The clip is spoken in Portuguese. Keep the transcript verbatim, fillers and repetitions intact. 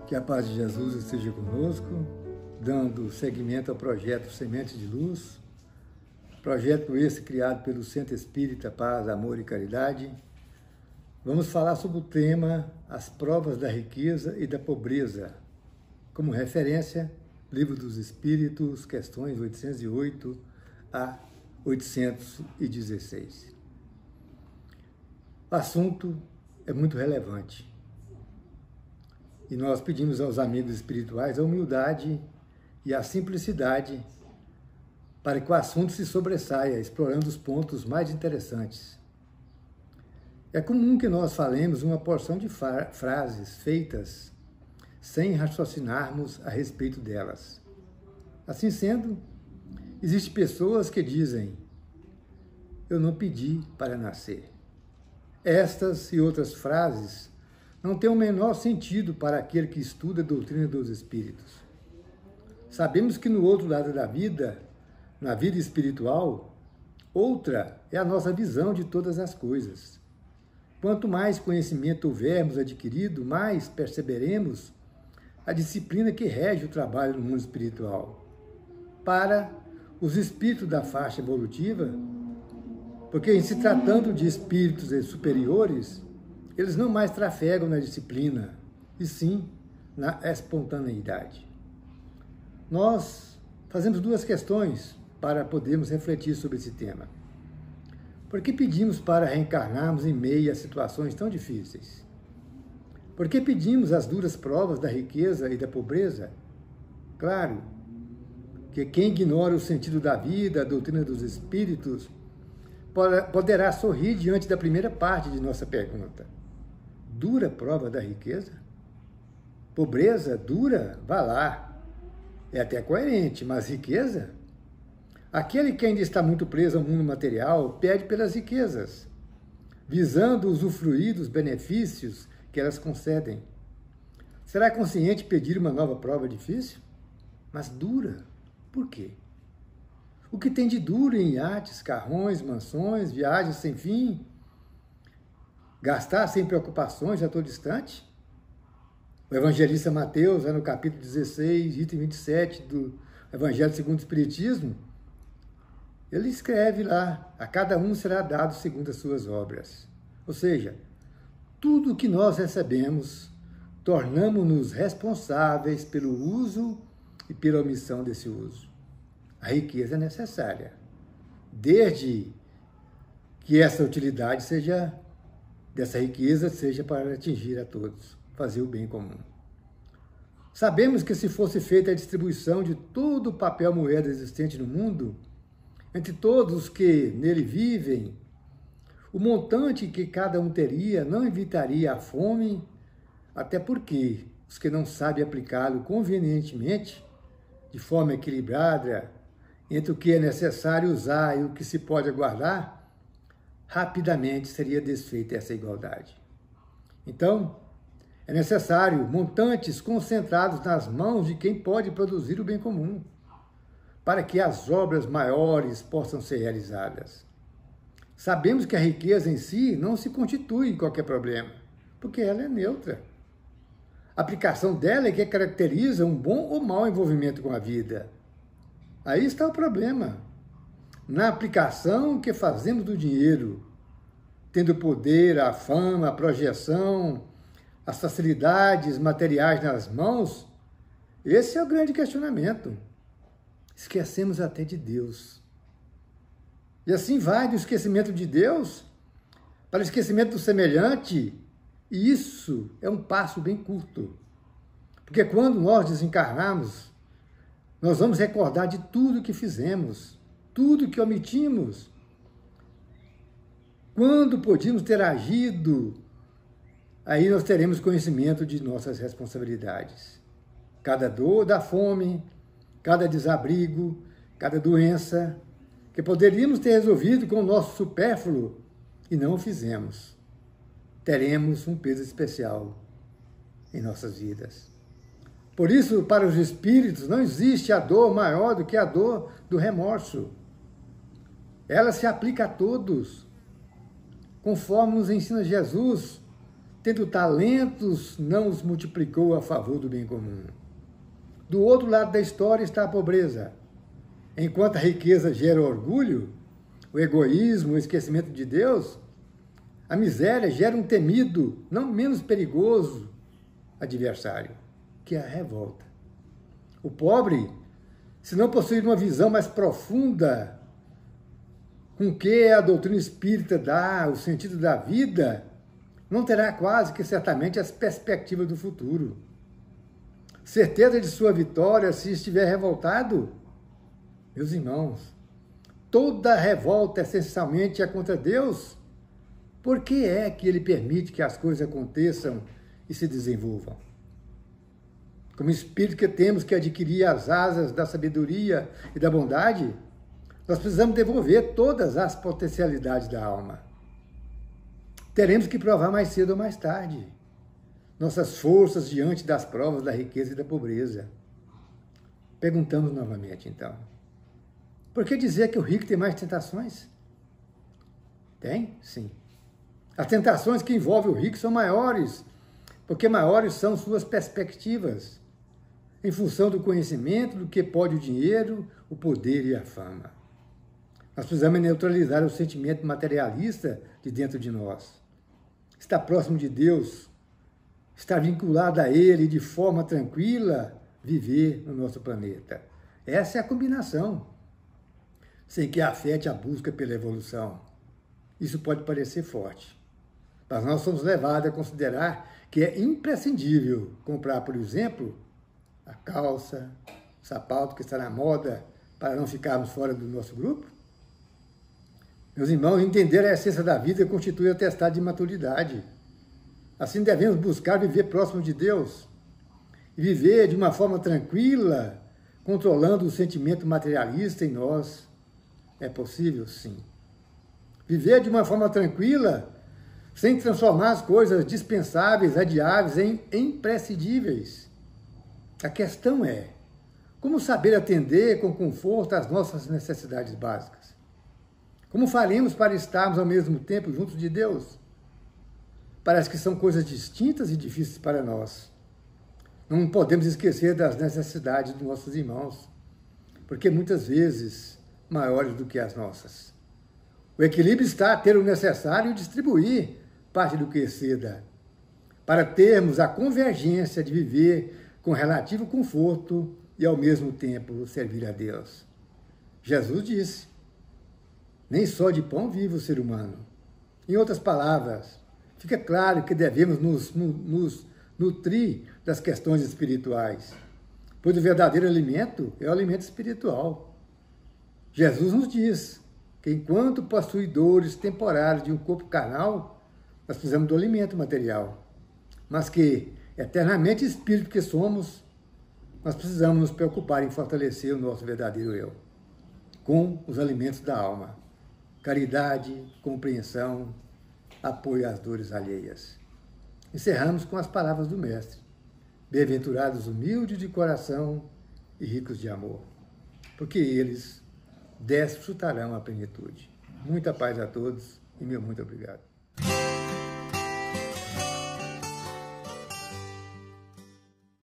Que a paz de Jesus esteja conosco, dando seguimento ao projeto Sementes de Luz, projeto esse criado pelo Centro Espírita Paz, Amor e Caridade. Vamos falar sobre o tema As Provas da Riqueza e da Pobreza, como referência, Livro dos Espíritos, questões oitocentos e oito a oitocentos e dezesseis. O assunto é muito relevante. E nós pedimos aos amigos espirituais a humildade e a simplicidade para que o assunto se sobressaia, explorando os pontos mais interessantes. É comum que nós falemos uma porção de frases feitas sem raciocinarmos a respeito delas. Assim sendo, existem pessoas que dizem: eu não pedi para nascer. Estas e outras frases não têm o menor sentido para aquele que estuda a doutrina dos espíritos. Sabemos que no outro lado da vida, na vida espiritual, outra é a nossa visão de todas as coisas. Quanto mais conhecimento houvermos adquirido, mais perceberemos a disciplina que rege o trabalho no mundo espiritual. Para os espíritos da faixa evolutiva, porque em se tratando de espíritos superiores, eles não mais trafegam na disciplina, e sim na espontaneidade. Nós fazemos duas questões para podermos refletir sobre esse tema. Por que pedimos para reencarnarmos em meio a situações tão difíceis? Por que pedimos as duras provas da riqueza e da pobreza? Claro que quem ignora o sentido da vida, a doutrina dos espíritos, poderá sorrir diante da primeira parte de nossa pergunta. Dura prova da riqueza? Pobreza dura? Vá lá. É até coerente, mas riqueza? Aquele que ainda está muito preso ao mundo material pede pelas riquezas, visando usufruir dos benefícios que elas concedem. Será consciente pedir uma nova prova difícil? Mas dura. Por quê? O que tem de duro em iates, carrões, mansões, viagens sem fim? Gastar sem preocupações a todo instante? O evangelista Mateus, no capítulo dezesseis, item vinte e sete do Evangelho segundo o Espiritismo, ele escreve lá: a cada um será dado segundo as suas obras. Ou seja, tudo o que nós recebemos, tornamos-nos responsáveis pelo uso e pela omissão desse uso. A riqueza é necessária, desde que essa utilidade seja, dessa riqueza seja para atingir a todos, fazer o bem comum. Sabemos que se fosse feita a distribuição de todo o papel moeda existente no mundo, entre todos os que nele vivem, o montante que cada um teria não evitaria a fome, até porque os que não sabem aplicá-lo convenientemente, de forma equilibrada, entre o que é necessário usar e o que se pode aguardar, rapidamente seria desfeita essa igualdade. Então, é necessário montantes concentrados nas mãos de quem pode produzir o bem comum, para que as obras maiores possam ser realizadas. Sabemos que a riqueza em si não se constitui em qualquer problema, porque ela é neutra. A aplicação dela é que caracteriza um bom ou mau envolvimento com a vida. Aí está o problema. Na aplicação que fazemos do dinheiro, tendo o poder, a fama, a projeção, as facilidades materiais nas mãos, esse é o grande questionamento. Esquecemos até de Deus. E assim vai do esquecimento de Deus para o esquecimento do semelhante, e isso é um passo bem curto. Porque quando nós desencarnarmos, nós vamos recordar de tudo que fizemos, tudo que omitimos. Quando podíamos ter agido, aí nós teremos conhecimento de nossas responsabilidades. Cada dor da fome, cada desabrigo, cada doença, que poderíamos ter resolvido com o nosso supérfluo e não o fizemos. Teremos um peso especial em nossas vidas. Por isso, para os espíritos, não existe a dor maior do que a dor do remorso. Ela se aplica a todos. Conforme nos ensina Jesus, tendo talentos, não os multiplicou a favor do bem comum. Do outro lado da história está a pobreza. Enquanto a riqueza gera orgulho, o egoísmo, o esquecimento de Deus, a miséria gera um temido, não menos perigoso, adversário, que é a revolta. O pobre, se não possuir uma visão mais profunda com que a doutrina espírita dá o sentido da vida, não terá quase que certamente as perspectivas do futuro. Certeza de sua vitória se estiver revoltado? Meus irmãos, toda revolta essencialmente é contra Deus. Por que é que Ele permite que as coisas aconteçam e se desenvolvam? Como espírito que temos que adquirir as asas da sabedoria e da bondade, nós precisamos desenvolver todas as potencialidades da alma. Teremos que provar mais cedo ou mais tarde nossas forças diante das provas da riqueza e da pobreza. Perguntamos novamente, então, por que dizer que o rico tem mais tentações? Tem? Sim. As tentações que envolvem o rico são maiores, porque maiores são suas perspectivas, em função do conhecimento do que pode o dinheiro, o poder e a fama. Nós precisamos neutralizar o sentimento materialista de dentro de nós. Estar próximo de Deus, estar vinculado a Ele de forma tranquila, viver no nosso planeta. Essa é a combinação, sem que afete a busca pela evolução. Isso pode parecer forte, mas nós somos levados a considerar que é imprescindível comprar, por exemplo, a calça, o sapato que está na moda, para não ficarmos fora do nosso grupo? Meus irmãos, entender a essência da vida constitui atestado de maturidade. Assim devemos buscar viver próximo de Deus e viver de uma forma tranquila, controlando o sentimento materialista em nós. É possível? Sim. Viver de uma forma tranquila, sem transformar as coisas dispensáveis, adiáveis em imprescindíveis. A questão é, como saber atender com conforto às nossas necessidades básicas? Como faremos para estarmos ao mesmo tempo juntos de Deus? Parece que são coisas distintas e difíceis para nós. Não podemos esquecer das necessidades dos nossos irmãos, porque muitas vezes maiores do que as nossas. O equilíbrio está a ter o necessário e distribuir parte do que exceda, para termos a convergência de viver com relativo conforto e, ao mesmo tempo, servir a Deus. Jesus disse, nem só de pão vive o ser humano. Em outras palavras, fica claro que devemos nos, nos nutrir das questões espirituais, pois o verdadeiro alimento é o alimento espiritual. Jesus nos diz que enquanto possuidores temporários de um corpo carnal, nós precisamos do alimento material, mas que, eternamente espírito que somos, nós precisamos nos preocupar em fortalecer o nosso verdadeiro eu, com os alimentos da alma. Caridade, compreensão, apoio às dores alheias. Encerramos com as palavras do Mestre. Bem-aventurados humildes de coração e ricos de amor, porque eles desfrutarão a plenitude. Muita paz a todos e meu muito obrigado.